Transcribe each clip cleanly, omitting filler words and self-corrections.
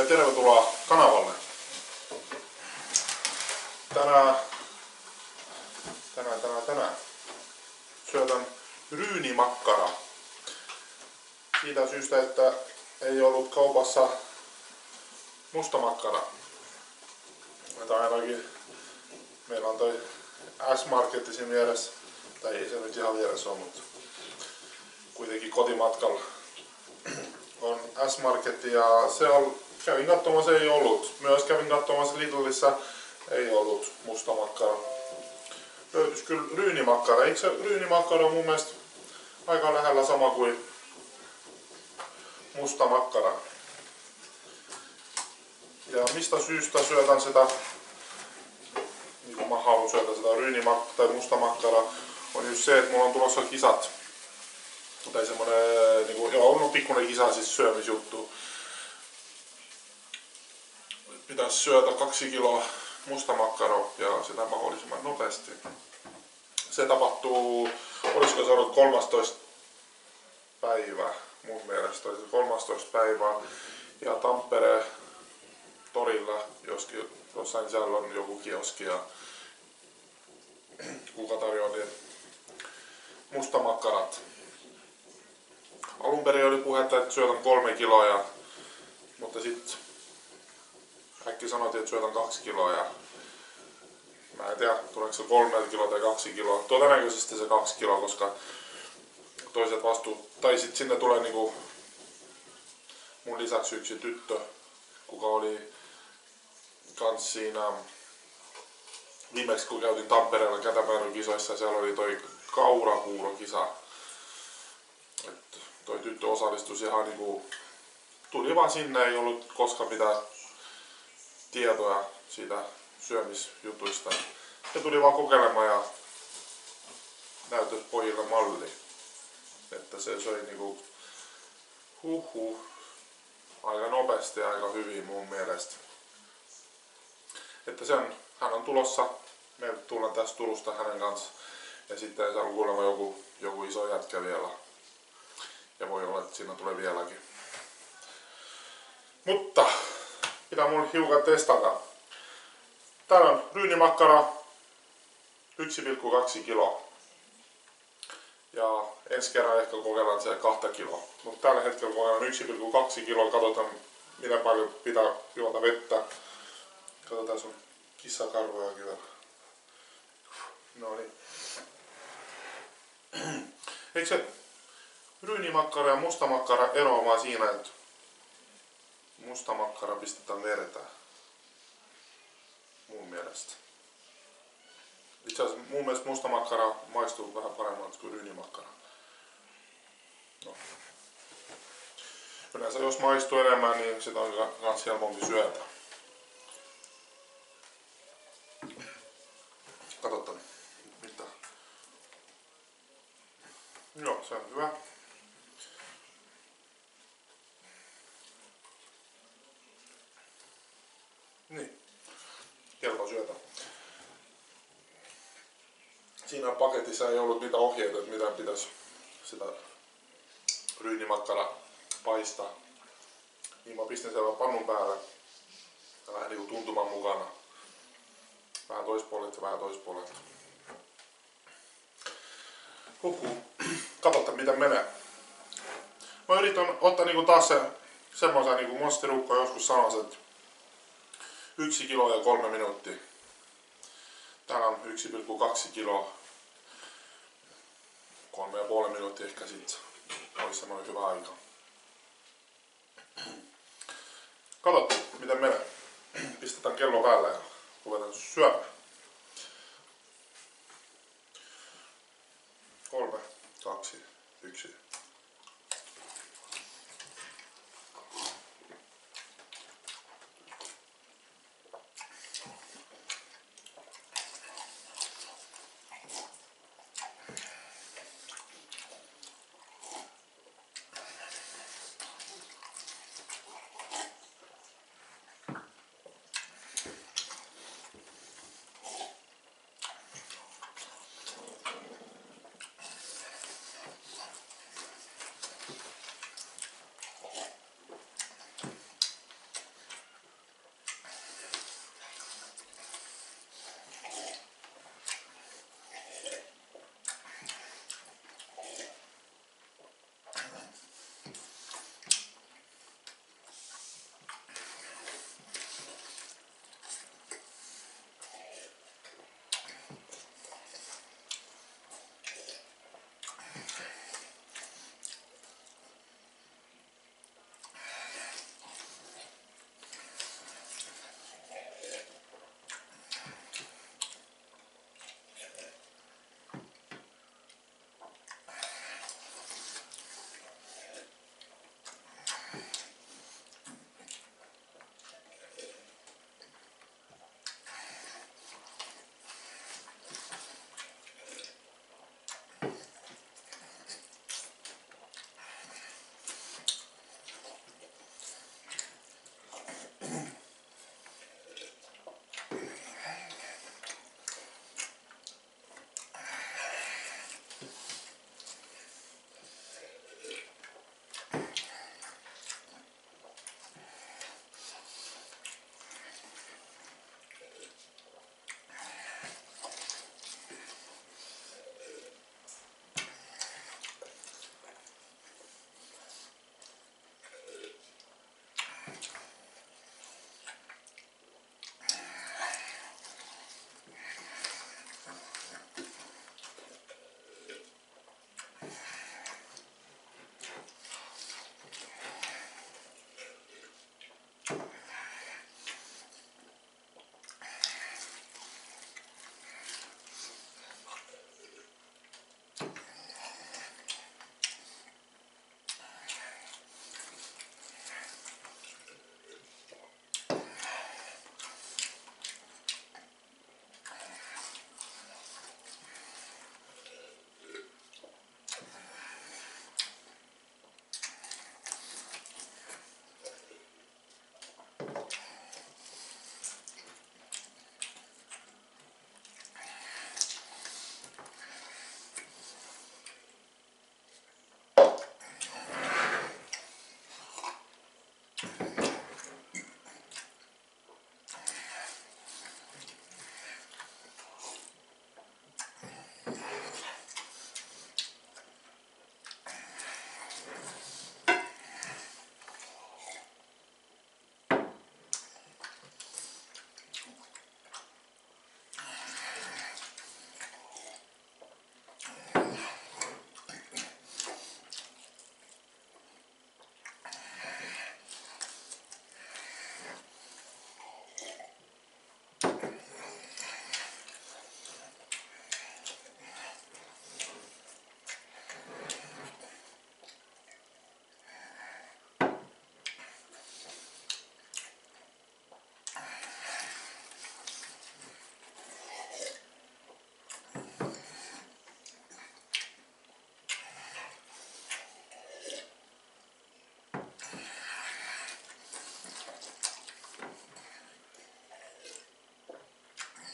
ja tervetuloa kanavalle. Tänään syötän ryynimakkaraa. Siitä syystä, että ei ollut kaupassa mustamakkara. Ainakin meillä on toi S-Marketti siinä vieressä. Tai ei se nyt ihan vieressä ole, mutta kuitenkin kotimatkalla on S-Marketti ja kävin katsomassa, ei ollut. Myös kävin katsomassa Lidlissä, ei ollut mustamakkara. Löytys kyllä ryynimakkara. Eikö se ryynimakkara on mun mielestä aika lähellä sama kuin mustamakkara? Ja mistä syystä syötän sitä, niin kuin mä haluan syötä sitä tai mustamakkaraa, on just se, että mulla on tulossa kisat. Tai semmonen, on pikkuinen kisa, siis syömisjuttu. Pitäisi syötä 2 kiloa mustamakkaraa ja sitä mahdollisimman nopeasti. Se tapahtuu, olisiko se ollut 13. päivä, mun mielestä olisi 13. päivä. Ja Tampereen torilla, jossain siellä on joku kioski ja kuka tarjoaa mustamakkarat. Alun perin oli puhetta, että syötän 3 kiloa, mutta sitten äkki sanottiin, että syötän 2 kiloa. Ja mä en tiedä, tuleeko se 3 kiloa tai 2 kiloa. Todennäköisesti se 2 kiloa, koska toiset vastuut, tai sitten sinne tulee niinku mun lisäksi yksi tyttö, kuka oli kans siinä viimeksi kun käytin Tampereella Kätämäärän kisoissa, siellä oli toi kaurapuurokisa. Toi tyttö osallistui ihan niinku, tuli vaan sinne, ei ollut koskaan mitään tietoa siitä syömisjutuista. Se tuli vaan kokeilemaan ja näytös pojille malli. Että se söi niinku aika nopeasti ja aika hyvin mun mielestä. Että hän on tulossa, me tullaan tästä Turusta hänen kanssa ja sitten se on kuulemma joku iso jätkä vielä. Ja voi olla, että siinä tulee vieläkin. Mutta pitää mun hiukan testata. Täällä on ryynimakkara 1,2 kiloa. Ja ensi kerran ehkä kokeillaan se 2 kiloa. Mutta tällä hetkellä kokeillaan 1,2 kiloa. Katsotaan miten paljon pitää juota vettä. Katsotaan sun kissakarvojakin vielä. No niin. Eikö se ryynimakkara ja mustamakkara eroaa vaan siinä, että mustamakkara pistetään vertaan. Mun mielestä. Itse asiassa mun mielestä mustamakkara maistuu vähän paremmalta kuin ryynimakkara. No. Yleensä jos maistuu enemmän, niin sitä on kans helpompi syötä. Katsotaan. Mitä? Joo, se on hyvä. Niin, kelpo syötä. Siinä paketissa ei ollut mitään ohjeita, että miten pitäisi sitä ryynimakkaraa paistaa. Niin mä pistin sen pannun päälle. Vähän niinku tuntuman mukana. Vähän toispuolelta ja vähän toispuolelta. Katsotaan miten menee. Mä yritän ottaa niinku taas semmoisen niinku Monsterukko joskus sanoisi, että 1 kilo ja 3 minuuttia. Täällä on 1,2 kiloa. 3,5 minuuttia ehkä sit olisi semmoinen hyvä aika. Katsotaan miten menee. Pistetään kello päälle ja ruvetaan syömään. 3, 2, 1.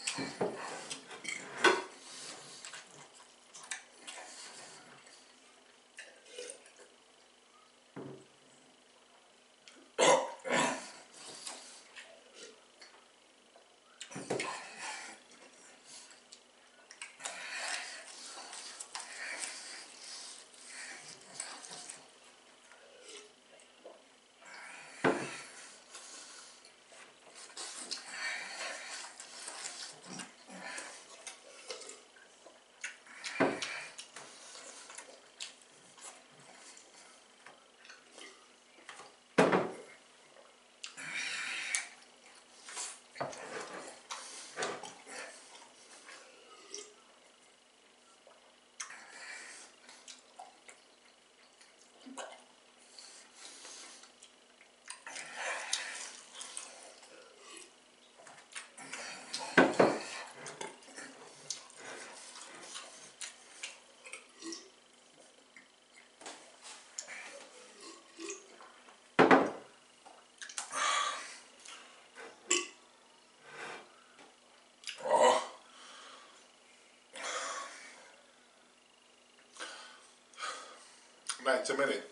Näin se meni.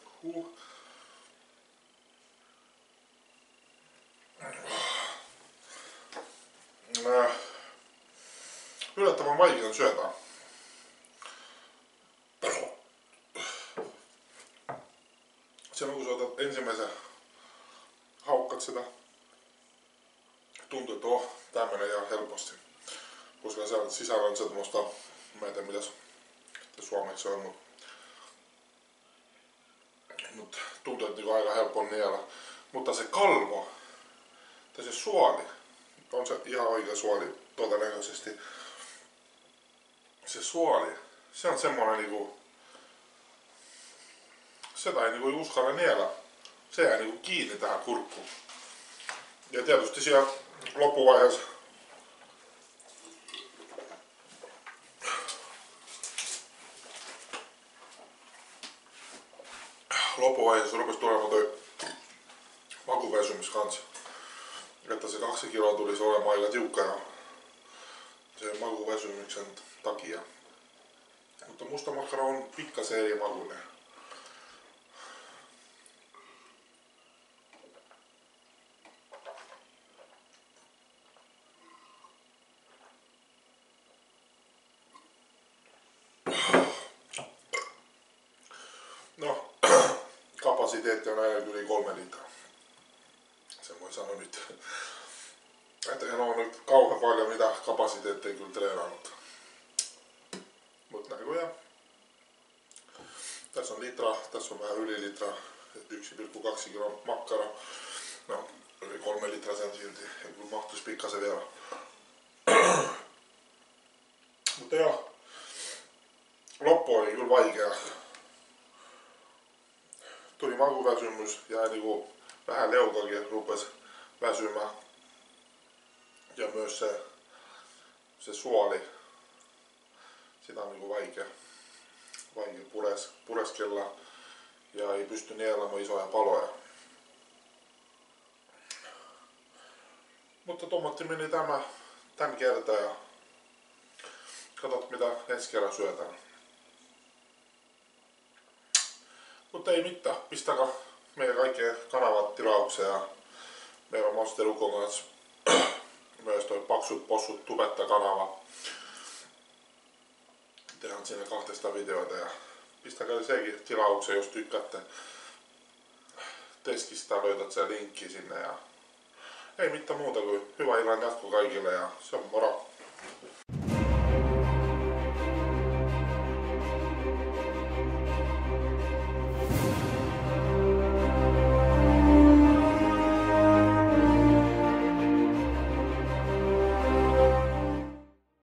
Yllättävän vaikea syötää. Silloin kun syötät ensimmäisen, haukkat sitä, tuntuu, että tää menee ihan helposti. Koska siellä sisällä on semmoista, mä en tiedä mitäs suomeksi on, mutta tuntuu, että niinku aika helppo niellä. Mutta se kalvo, tai se suoli, on se ihan oikea suoli todennäköisesti. Se suoli, se on semmonen niinku, sitä ei niinku uskalla niellä. Se jää niinku kiinni tähän kurkkuun. Ja tietysti siellä loppuvaiheessa rupesi tulemaan toi makuväsymys kanssa. Että se 2 kiloa tulisi olemaan aika tiukka ja sen makuväsymyksen takia. Mutta musta makkara on pikkasen eri makuinen. No, kapasiteetti on aina yli 3 litraa. Sen voi sanoa nyt. Että en ole nyt kauhean paljon mitä kapasiteetteja kyllä treenannut. Mut näköjään. Tässä on litra, tässä on vähän yli litra, 1,2 kilo makkara. No, yli 3 litraa sen silti. Ja kyllä mahtuisi pikkasen vielä. Mutta joo, loppu oli kyllä vaikea. Tuli makuväsymys ja niinku vähän leukakin rupesi väsymään. Ja myös se suoli, sitä on niinku vaikea pureskella ja ei pysty nielemään isoja paloja. Mutta tommatti meni tän kertaa ja katsot mitä ensi kerran syötään. Mutta ei mitään, pistäkää meidän kaikkien kanavat tilaukseen ja meillä on Monster Ukon kanssa myös toi Paksut Possut Tubetta-kanava. Tehdään siinä 200 videoita ja pistäkää sekin tilaukseen jos tykkäätte. Teskistä löydät sen linkki sinne ja ei mitään muuta kuin hyvää illan jatko kaikille ja se on moro!